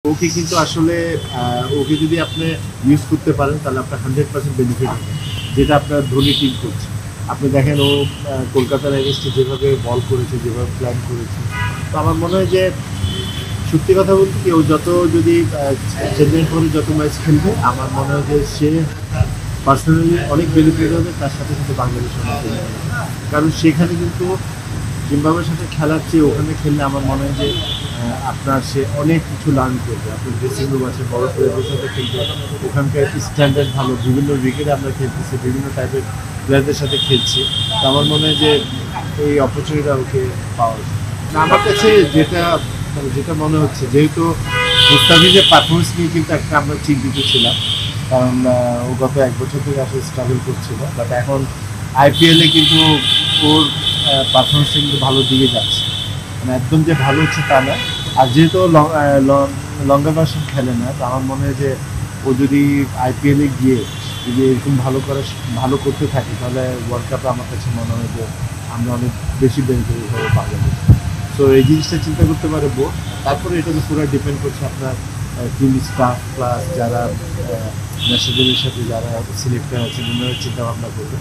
ওকে কিন্তু আসলে ওকে যদি আপনি ইউজ করতে পারেন তাহলে আপনার 100% বেনিফিট হবে, যেটা আপনার ধোনি টিম করছে। আপনি দেখেন ও কলকাতার এগেনস্টে যেভাবে বল করেছে, যেভাবে প্ল্যান করেছে, তো আমার মনে হয় যে সত্যি কথা বলতে কি ও যত যদি চেন্নাইয়ের পরে যত ম্যাচ খেলবে আমার মনে হয় যে সে পার্সোনালি অনেক বেনিফিট হবে, তার সাথে সাথে বাংলাদেশ অনেক benefit হবে। কারণ সেখানে কিন্তু জিম্বাবুয়ের সাথে খেলার চেয়ে ওখানে খেললে আমার মনে হয় যে আপনার সে অনেক কিছু লার্ন করবে। আপনার ড্রেসিং রুম আছে, বড় প্লেয়ারদের সাথে খেলবে, ওখানকার স্ট্যান্ডার্ড ভালো, বিভিন্ন উইকেটে আমরা খেলতেছি, বিভিন্ন টাইপের প্লেয়ারদের সাথে খেলছি। তো আমার মনে হয় যে এই অপরচুনিটিটা ওকে পাওয়া যায়। না, আমার কাছে যেটা যেটা মনে হচ্ছে, যেহেতু মুস্তাফিজের পারফরমেন্স নিয়ে কিন্তু একটা আমরা চিন্তিত ছিলাম, কারণ ও গত 1 বছর থেকে আসলে স্ট্রাগল করছিল, বাট এখন আইপিএলে কিন্তু ওর পারফরমেন্সটা কিন্তু ভালো দিকে যাচ্ছে, মানে একদম যে ভালো হচ্ছে তা না। আর যেহেতু লঙ্গা ভার্সন খেলে না, তো আমার মনে হয় যে ও যদি আইপিএলে গিয়ে যদি এরকম ভালো করতে থাকে তাহলে ওয়ার্ল্ড কাপে আমার কাছে মনে হয় যে আমরা অনেক বেশি বেনিফিট হবে বাংলাদেশ। তো এই জিনিসটা চিন্তা করতে পারে বোর্ড। তারপরে এটা তো পুরো ডিপেন্ড করছে আপনার টিম স্টাফ প্লাস যারা ন্যাশনালের সাথে যারা সিলেক্টার আছে ওনারা চিন্তা ভাবনা করবে।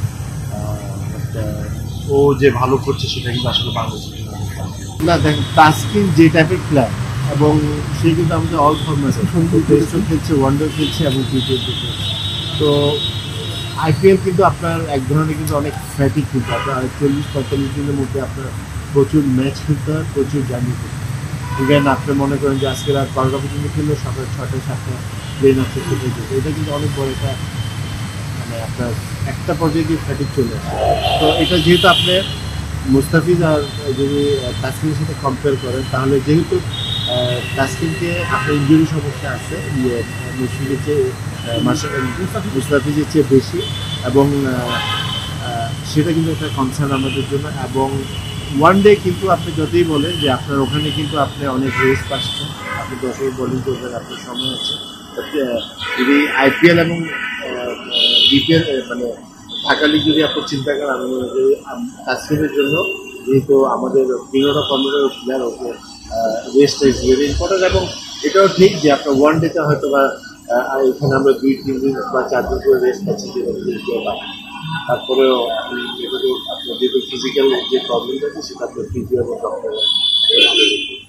ও যে ভালো করছে সেটা কিন্তু আসলে বাংলাদেশের জন্য অনেক ভালো। না দেখেন, তাসকিন যে টাইপের প্লেয়ার এবং সে কিন্তু আমাদের অল ফরম্যাটে টেস্টও খেলছে, ওয়ানডেও খেলছে এবং টি-20 খেলছে। তো আইপিএল কিন্তু আপনার এক ধরনের কিন্তু অনেক ফ্যাটিক, কিন্তু আপনার 40-45 দিনের মধ্যে আপনার প্রচুর ম্যাচ খেলতে হয়, প্রচুর জার্নি করতে হয়। ইভেন আপনি মনে করেন যে আজকে রাত 12টা পর্যন্ত খেললে সকাল 6টা-7টা প্লেন আছে খেতে যেতে, এটা কিন্তু অনেক বড় একটা মানে আপনার একটা পর্যায়ে গিয়ে ফ্যাটিক চলে আসে। তো এটা যেহেতু আপনি মুস্তাফিজ আর যদি তাসকিনের সাথে কম্পেয়ার করেন, তাহলে যেহেতু তাসকিনকে আপনার ইঞ্জুরি সমস্যা আছে মুশফিকের চেয়ে মুস্তাফিজের চেয়ে বেশি, এবং সেটা কিন্তু একটা কনসার্ন আমাদের জন্য। এবং ওয়ান ডে কিন্তু আপনি যতই বলেন যে আপনার ওখানে কিন্তু আপনি অনেক রেস্ট পাচ্ছেন, আপনি 10 ওভার বোলিং করবেন, আপনার সময় আছে। যদি আইপিএল এবং বিপিএল মানে ঢাকা লিগ যদি আপনি চিন্তা করেন, আমি মনে করি তাসকিনের জন্য, যেহেতু আমাদের 13-15 player okay rest is very important. এবং এটাও ঠিক যে আপনার ওয়ান ডেতে হয়তো বা এখানে আমরা 2-3 দিন বা 4 দিন করে রেস্ট পাচ্ছি, যেটা তারপরেও এগুলো আপনার যেহেতু ফিজিক্যাল যে প্রবলেমটা আছে সেটা আপনার ফিজিও এবং ডক্টর